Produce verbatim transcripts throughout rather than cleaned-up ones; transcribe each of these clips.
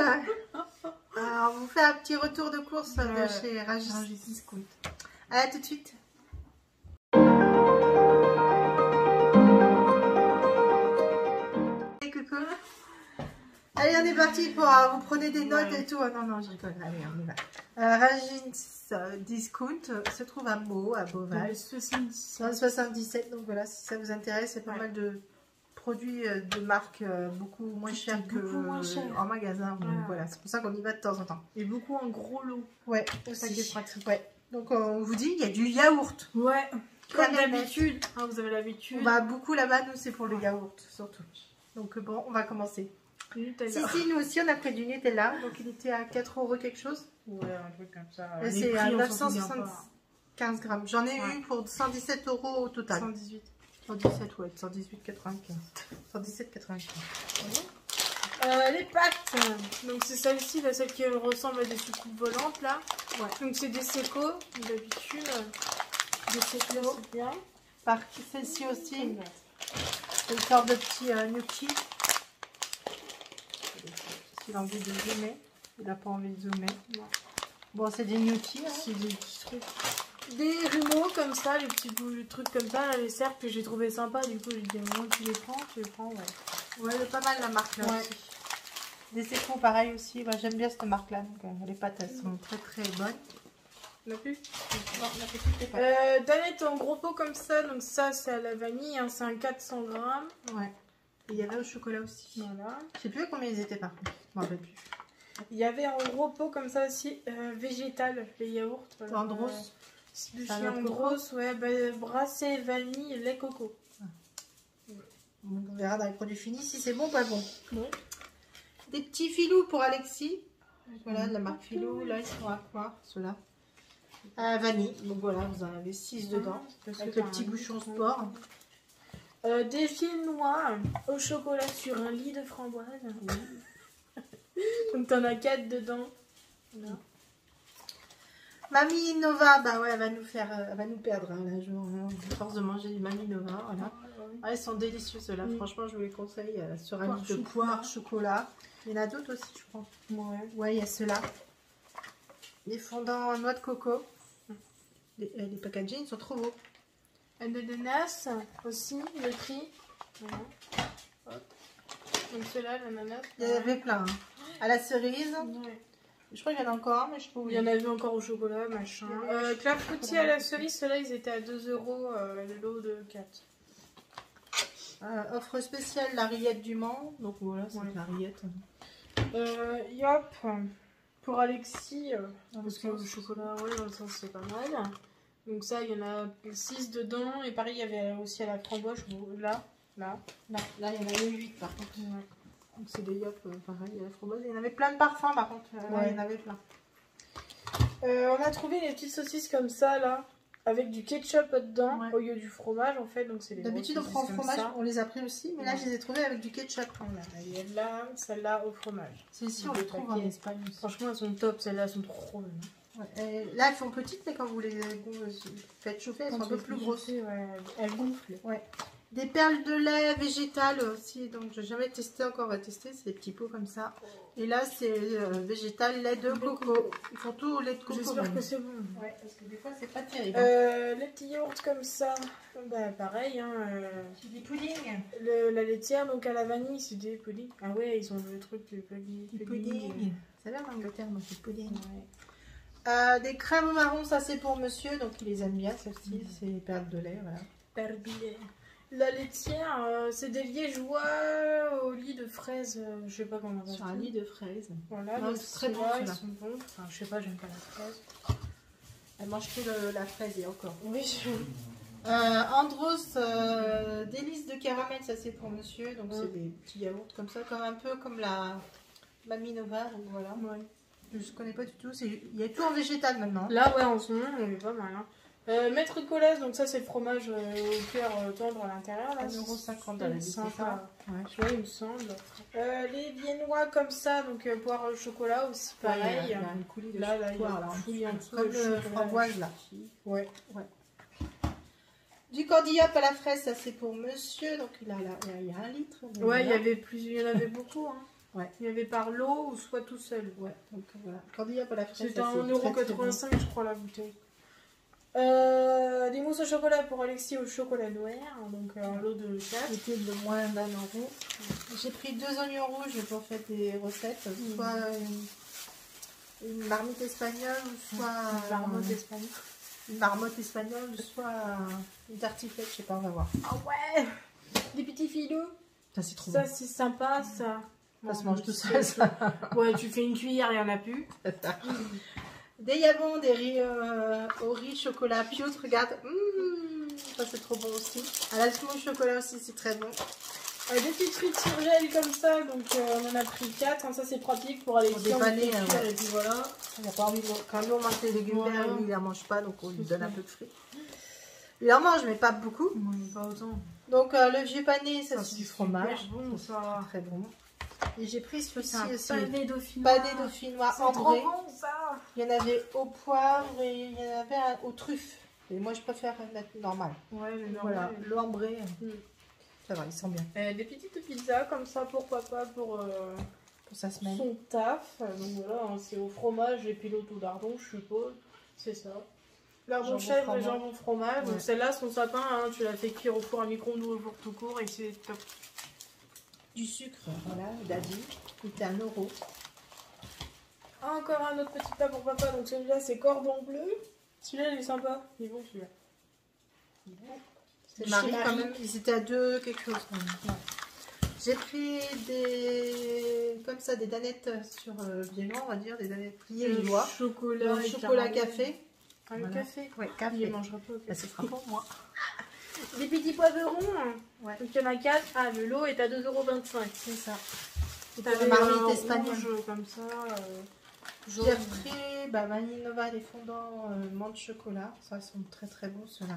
Alors, on vous fait un petit retour de course de Ouais. chez Rungis. Rungis Discount. À tout de suite. Hey, coucou. Allez, on est parti pour... euh, vous prenez des notes Ouais. et tout. Oh, non, non, je rigole. Allez, on y va. Euh, Rungis euh, Discount euh, se trouve à Meaux, à Beauval. soixante-dix. Dans le soixante-dix-sept, donc voilà, si ça vous intéresse, c'est pas Ouais. mal de produits euh, de marque euh, beaucoup moins Tout chers est que beaucoup moins cher. en magasin. Donc Ouais. voilà, c'est pour ça qu'on y va de temps en temps. Et beaucoup en gros lot. Ouais, Ça qui est aussi. pratique. Ouais. Donc on vous dit, il y a du yaourt. Ouais. Comme Canette. d'habitude. Hein, vous avez l'habitude. On va beaucoup là-bas, nous c'est pour le Ouais. yaourt surtout. Donc euh, bon, on va commencer. Nutella. Si, si, nous aussi on a pris du Nutella, donc il était à quatre euros quelque chose. Ouais, un truc comme ça. Et Les c'est à prix, on neuf s'en cent souvient soixante-quinze grammes. J'en ai Ouais. eu pour cent dix-sept euros au pas. total. cent dix-huit. cent dix-sept, ouais, cent dix-huit quatre-vingt-quinze. cent dix-sept quatre-vingt-quinze. Euh, les pâtes, donc c'est celle-ci, là, celle qui ressemble à des soucoupes volantes là. Ouais. Donc c'est des sécos, d'habitude. Des sécos, c'est bien. Par celle-ci aussi, c'est une sorte de petit euh, gnocchi. Il a envie de zoomer. Il n'a pas envie de zoomer. Non. Bon, c'est des gnocchis. Hein. C'est des petits trucs. Des rumeaux comme ça, les petits bouts- trucs comme ça, là, les cercles que j'ai trouvé sympa. Du coup, j'ai dit, moi, tu les prends, tu les prends, ouais. Ouais, pas mal la marque là Ouais. aussi. Des sécos pareil aussi. Moi, j'aime bien cette marque là. Donc, euh, les pâtes elles sont très très bonnes. On a plus Non, on a fait toutes les pâtes. euh, Danette en gros pot comme ça, donc ça c'est à la vanille, hein, c'est un quatre cents grammes. Ouais. Et il y avait au chocolat aussi. Voilà. Je sais plus combien ils étaient par contre. Je m'en rappelle plus. Il y avait en gros pot comme ça aussi, euh, végétal, les yaourts. Voilà. Andros. Euh, du Ça a chien le coco. Andros, ouais, bah, brassé, vanille, lait coco. On verra dans les produits finis si c'est bon ou pas bon. Ouais. Des petits filous pour Alexis. Voilà, de la marque Filou. Là, ils sont à quoi ceux-là? À vanille. Donc voilà, vous en avez six dedans. Parce Avec que le t'as petit un- bouchon sport. Euh, des fils noirs au chocolat sur un lit de framboise. Donc t'en as quatre dedans. Voilà. Mamie Nova, bah ouais, elle va nous faire, euh, elle va nous perdre hein, là, je, à force de manger du Mamie Nova, voilà. Ah, elles sont délicieuses ceux-là, Mm. franchement je vous les conseille euh, sur un Poire lit de chocolat. poire, chocolat. Il y en a d'autres aussi je crois. Ouais. Ouais, il y a ceux-là. Les fondants en noix de coco. Les, euh, les packaging sont trop beaux. Un ananas aussi, le prix. Voilà. Hop. Donc ceux-là, l'ananas. Il y en avait plein. Hein. À la cerise, Ouais. je crois qu'il y en a encore un, mais je sais pas où Il y en avait encore au chocolat, machin. Euh, clafoutis à la cerise, ceux-là ils étaient à deux euros euh, le lot de quatre. Euh, offre spéciale, la rillette du Mans. Donc voilà, c'est Ouais. la rillette. Euh, yop, pour Alexis, euh, Dans parce le que le sens. chocolat, ouais, dans le sens c'est pas mal. Donc ça, il y en a six dedans. Et pareil, il y avait aussi à la framboise, là, là. Là, là, il y en avait huit par contre. Ouais. Donc c'est des yop, euh, pareil, à la framboise. Il y en avait plein de parfums par contre. Euh, là, Ouais. il y en avait plein. Euh, on a trouvé des petites saucisses comme ça, là, avec du ketchup dedans, Ouais. au lieu du fromage, en fait. Donc c'est des D'habitude on grosses prend au saucisses comme fromage, ça. on les a pris aussi, mais là Ouais. je les ai trouvées avec du ketchup. Voilà, il y a là, celle-là au fromage. Celles-ci on les trouve en paquets. Espagne aussi. Franchement, elles sont top, celles-là, elles sont trop bonnes. Ouais. Et là elles sont petites, mais quand vous les euh, faites chauffer, elles sont un peu plus grosses. Ouais, elles gonflent. Ouais. Des perles de lait végétal aussi, donc j'ai jamais testé encore, on va tester, c'est des petits pots comme ça. Et là c'est euh, végétal, lait de coco. Ils font tout au lait de coco. J'espère même. que c'est bon. Ouais, parce que des fois c'est pas terrible. Euh, les petits yaourts comme ça, bah pareil, hein, euh, C'est des puddings. le- la laitière donc à la vanille, c'est des puddings. Ah ouais, ils ont le truc du pudding. Du pudding. Ça vient d'Angleterre, donc c'est pudding. Ouais. Euh, des crèmes marron, ça c'est pour monsieur, donc il les aime bien, celles-ci, c'est les perles de lait, voilà. Perbillet. La laitière, euh, c'est des liégeois au lit de fraises, euh, je sais pas comment on va Sur dire. un lit de fraises. Voilà, Non, donc c'est très bon, ceux-là, ils ceux-là. sont bons. Enfin, je sais pas, j'aime pas la fraise. Elle mange que le- la fraise et encore. Oui, Euh, Andros, euh, délices de caramel, ça c'est pour monsieur, donc Mm. c'est des petits yaourts comme ça, comme un peu comme la Mamie Nova, donc voilà. ouais. Je connais pas du tout, c'est- il y a tout en végétal maintenant. Là, ouais, en ce moment, on est pas mal. Hein. Euh, Maître Colasse, donc ça, c'est le fromage euh, au cœur euh, tendre à l'intérieur. là. un euro cinquante Il à la me vie, c'est semble, ça. Ouais. tu vois, il me semble. Euh, les viennois comme ça, donc euh, poire au chocolat aussi, Ouais, il y a- pareil. il y a un coulis de Là, là, il y a poire, un là, en coulis en dessous. dessous Comme de le chocolat. framboise là. Ouais. Du cordillap à la fraise, ça c'est pour monsieur, donc il, a, là, il y a un litre. donc Ouais, il y voilà. avait plus, il y en avait beaucoup. Hein. Ouais. Il y avait par lot ou soit tout seul. Ouais, donc voilà. Cordillac à la fraise. C'était un euro quatre-vingt-cinq, je crois, la bouteille. Euh, des mousses au chocolat pour Alexis au chocolat noir, donc un lot de quatre. C'était de moins d'un euro. J'ai pris deux oignons rouges pour faire des recettes, mmh. soit une, une marmite espagnole, soit une marmotte espagnole, une marmotte espagnole, soit une tartiflette, je sais pas, on va voir. Ah ouais, des petits filous. Ça c'est trop Ça bon. c'est sympa, ça. Ça bon, se mange tout seul. Ça. Ouais, tu fais une cuillère, il n'y en a plus. Des yabons, des riz euh, au riz chocolat pioutre, regarde, mmh, ça c'est trop bon aussi. À la semoule chocolat aussi, c'est très bon. Euh, des petites frites sur gel comme ça, donc euh, on en a pris quatre, hein, ça c'est pratique pour aller dépanner. Hein, ouais. Et puis voilà. On n'a pas envie de... Quand nous on mange des légumes voilà. verts, lui il en mange pas, donc on lui donne un peu de frites. Il en mange, mais pas beaucoup. Oui, pas autant. Donc euh, le vieux pané, ça, ça c'est du fromage. Bon, ça. Très bon. Et j'ai pris celui-ci aussi. Pané dauphinois. Pané dauphinois c'est ambré. Trop bon ça. Il y en avait au poivre et il y en avait un, aux truffes. Et moi je préfère mettre normal. Ouais, le normal. Voilà, le ambré. Mm. Ça va, il sent bien. Euh, des petites pizzas comme ça pour papa, pour, euh, pour sa semaine. Son taf. Donc voilà, hein, c'est au fromage et puis l'autre au lardon, je suppose. C'est ça. Lardon chèvre et jambon fromage. Ouais. Donc celle-là, son sapin, hein, tu l'as fait cuire au four à micro-ondes ou au four tout court et c'est top. Du sucre, voilà, d'Adi, coûtait un euro. Encore un autre petit plat pour papa, donc celui-là c'est cordon bleu. Celui-là il est sympa, il est bon celui-là. C'est Marie quand même, ils étaient à deux quelque chose. Ouais. J'ai pris des, comme ça, des danettes sur euh, viennois, on va dire, des danettes pliées lillois. Chocolat, le chocolat café. Ah, le voilà. Café. Ouais, café. Il ne mangera pas. Bah, ce sera pour moi. Des petits poivrons. Ouais. Donc il y en a quatre. Ah, le lot est à deux euros vingt-cinq. C'est ça. T'as la marmite espagnole. Comme ça. Euh, J'ai pris bah, Vanille Nova, les fondants euh, menthe chocolat. Ça, ils sont très très bons ceux-là.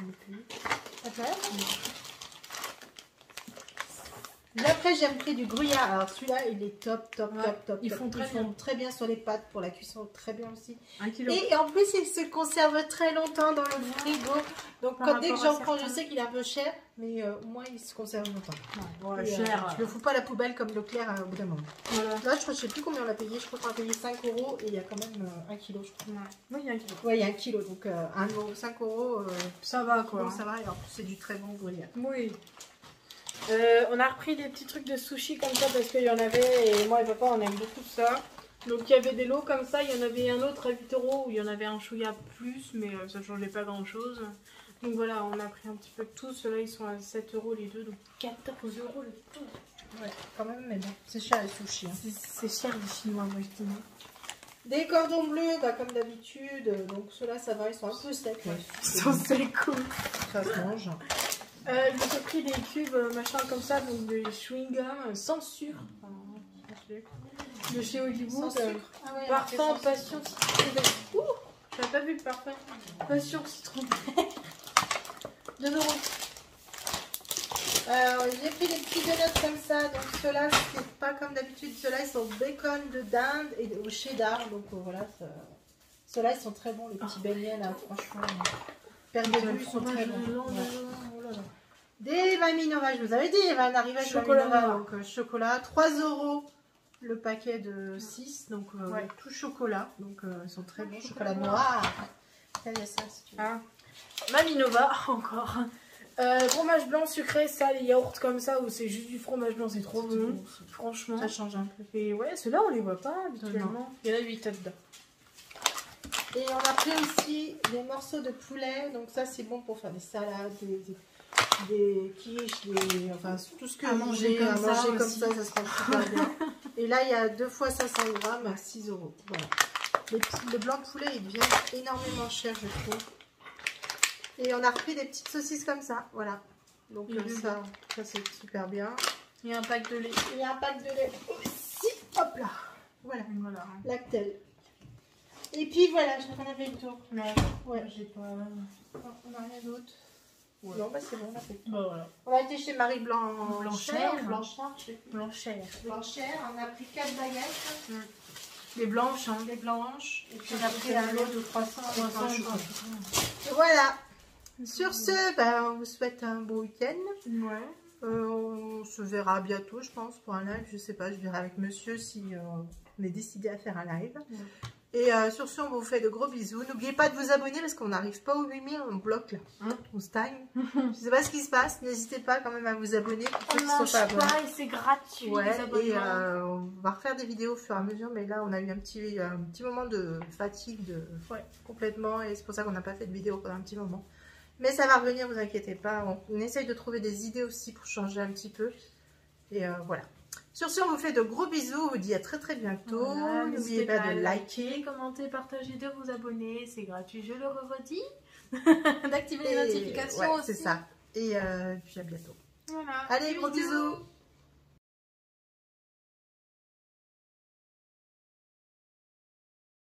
Et après, j'ai pris du gruyère. Alors celui-là, il est top, top, ouais, top, top. Ils top. font, très, ils bien. font très bien sur les pâtes pour la cuisson, très bien aussi. Un kilo. Et, et en plus, il se conserve très longtemps dans le frigo. Donc quand, dès que j'en prends, je sais qu'il est un peu cher, mais euh, au moins il se conserve longtemps. Ouais, ouais, et, cher. Euh, je ne le fous pas à la poubelle comme Leclerc euh, au bout d'un moment. Voilà. Là, je ne sais plus combien on l'a payé. Je crois qu'on a payé cinq euros et il y a quand même euh, un kilo, je crois. Ouais. Oui, il y a un kilo. Oui, il y a un kilo. Donc euh, un euro, cinq euros. Euh, ça va quoi. Bon, ça va. Et en plus, c'est du très bon gruyère. Oui. Euh, on a repris des petits trucs de sushi comme ça parce qu'il y en avait et moi et papa on aime beaucoup ça. Donc il y avait des lots comme ça, il y en avait un autre à huit euros où il y en avait un chouïa plus mais euh, ça changeait pas grand chose. Donc voilà, on a pris un petit peu de tout. Ceux-là ils sont à sept euros les deux, donc quatorze euros le tout. Ouais, quand même, mais bon, c'est cher les sushis. Hein. C'est cher les chinois, moi je dis. Des cordons bleus, bah, comme d'habitude. Donc ceux-là ça va, ils sont un peu secs. Ouais. Ils sont secs, cool. Ça se mange. Euh, j'ai pris des cubes euh, machin comme ça, donc des chewing-gum sans sucre. Enfin, de chez Hollywood. Sans sucre. Ah ouais, parfum passion citron vert. Ouh, j'avais pas vu le parfum. Passion citron vert. deux euros. Euh, j'ai pris des petits donuts comme ça. Donc ceux-là, c'est pas comme d'habitude. Ceux-là, ils sont bacon de dinde et au cheddar. Donc euh, voilà, ceux-là, ils sont très bons, les petits beignets là, franchement. Père de vue, ils sont très bons. Des Vanille Nova, je vous avais dit, il va en arriver avec chocolat Nova, donc euh, chocolat, trois euros le paquet de six, donc euh, ouais. Tout chocolat, donc euh, ils sont très bons, chocolat, chocolat noir. Il y a ça si tu veux. Ah. Vanille Nova, encore. Euh, fromage blanc sucré, ça, les yaourts comme ça, où c'est juste du fromage blanc, c'est trop bon, bon franchement. Ça change un peu. Et ouais, ceux-là on les voit pas habituellement. Il y en a huit dedans. Et on a pris aussi des morceaux de poulet, donc ça c'est bon pour faire des salades, des, des, des quiches, des, enfin tout ce que à vous manger, voulez, comme, à ça, manger comme ça, ça se mange super bien. Et là il y a deux fois cinq cents grammes à six euros. Voilà. Les, le blanc de poulet il devient énormément cher je trouve. Et on a repris des petites saucisses comme ça, voilà. Donc comme ça, ça c'est super bien. Il y a un pack de lait. Il y a un pack de lait aussi, hop là. Voilà, voilà. Lactel. Et puis voilà, je qu'on avait le tour. Mais ouais, j'ai pas. On n'a rien d'autre. Ouais. Non, bah c'est bon, on a fait le tour. Bah, voilà. On a été chez Marie Blanchère. Blanchère. Blanchère, je sais plus. Blanchère. Blanchère, on a pris quatre baguettes. Mm. Les blanches, hein. Les blanches. Et puis on a pris un lot de trois cents. Et voilà. Sur ce, bah, on vous souhaite un beau week-end. Ouais. Euh, on se verra bientôt, je pense, pour un live. Je sais pas, je verrai avec monsieur si euh, on est décidé à faire un live. Mmh. Et euh, sur ce, on vous fait de gros bisous. N'oubliez pas de vous abonner parce qu'on n'arrive pas aux huit mille, on bloque là. Mmh. On stagne. Je sais pas ce qui se passe. N'hésitez pas quand même à vous abonner. On ne mange pas, pas et c'est gratuit. Ouais, et euh, on va refaire des vidéos au fur et à mesure. Mais là, on a eu un petit, un petit moment de fatigue de, ouais, complètement. Et c'est pour ça qu'on n'a pas fait de vidéo pendant un petit moment. Mais ça va revenir, vous inquiétez pas. On, on essaye de trouver des idées aussi pour changer un petit peu. Et euh, voilà. Sur ce, on vous fait de gros bisous. On vous dit à très très bientôt. Voilà, n'oubliez pas, pas de liker, commenter, partager, de vous abonner. C'est gratuit, je le redis. D'activer les notifications ouais, aussi. C'est ça. Et euh, puis à bientôt. Voilà. Allez, gros bisous. bisous.